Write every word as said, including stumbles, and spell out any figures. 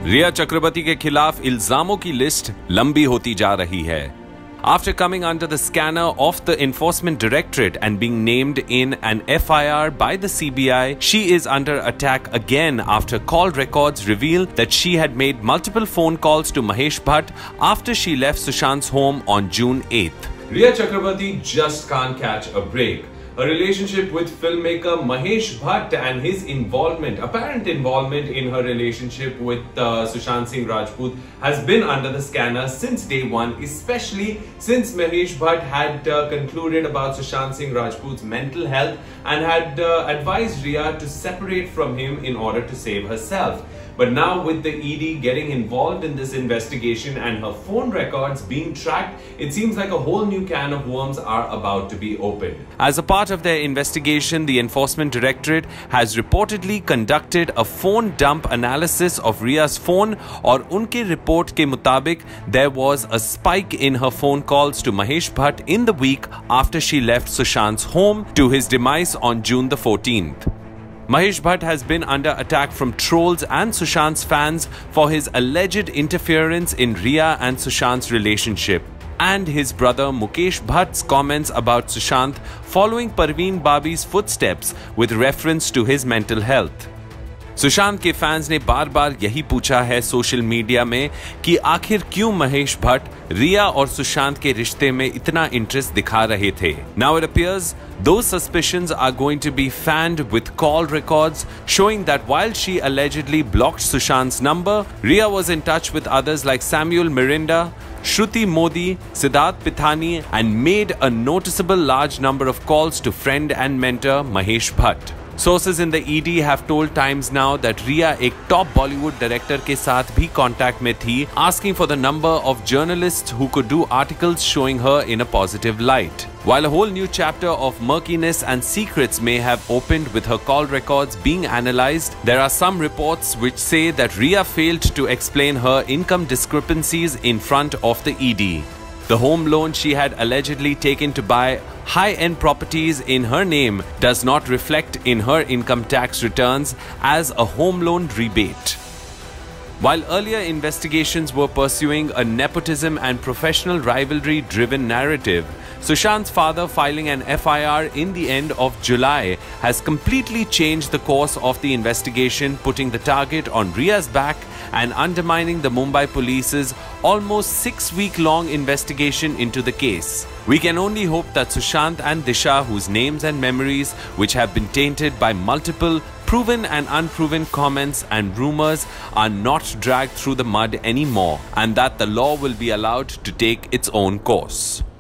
रिया चक्रवर्ती के खिलाफ इल्जामों की लिस्ट लंबी होती जा रही है. After coming under the scanner of the Enforcement Directorate and being named in an F I R by the C B I, she is under attack again after call records reveal that she had made multiple phone calls to Mahesh Bhatt after she left Sushant's home on June eighth. Riya Chakrabarti just can't catch a break. Her relationship with filmmaker Mahesh Bhatt and his involvement, apparent involvement in her relationship with uh, Sushant Singh Rajput has been under the scanner since day one, especially since Mahesh Bhatt had uh, concluded about Sushant Singh Rajput's mental health and had uh, advised Riya to separate from him in order to save herself. But now with the E D getting involved in this investigation and her phone records being tracked, it seems like a whole new can of worms are about to be opened. As a part of their investigation, the Enforcement Directorate has reportedly conducted a phone dump analysis of Riya's phone, और उनके report के मुताबिक there was a spike in her phone calls to Mahesh Bhatt in the week after she left Sushant's home to his demise on June the fourteenth. Mahesh Bhatt has been under attack from trolls and Sushant's fans for his alleged interference in Riya and Sushant's relationship, and his brother Mukesh Bhatt's comments about Sushant following Parveen Babi's footsteps with reference to his mental health. Sushant के fans ने बार बार यही पूछा है social media में कि आखिर क्यों महेश भट्ट रिया और सुशांत के रिश्ते में इतना इंटरेस्ट दिखा रहे थे. Now it appears those suspicions are going to be fanned with call records showing that while she allegedly blocked Sushant's number, Riya was in touch with others like Samuel Mirinda, Shruti Modi, Siddharth Pithani, and made a noticeable large number of calls to friend and mentor Mahesh Bhatt. Sources in the E D have told Times Now that Riya एक top Bollywood director के साथ भी contact में थी, asking for the number of journalists who could do articles showing her in a positive light. While a whole new chapter of murkiness and secrets may have opened with her call records being analyzed, there are some reports which say that Riya failed to explain her income discrepancies in front of the E D. The home loan she had allegedly taken to buy high-end properties in her name does not reflect in her income tax returns as a home loan rebate. While earlier investigations were pursuing a nepotism and professional rivalry-driven narrative, Sushant's father filing an F I R in the end of July has completely changed the course of the investigation, putting the target on Riya's back and undermining the Mumbai police's almost six-week-long investigation into the case. We can only hope that Sushant and Disha, whose names and memories which have been tainted by multiple proven and unproven comments and rumors, are not dragged through the mud anymore, and that the law will be allowed to take its own course.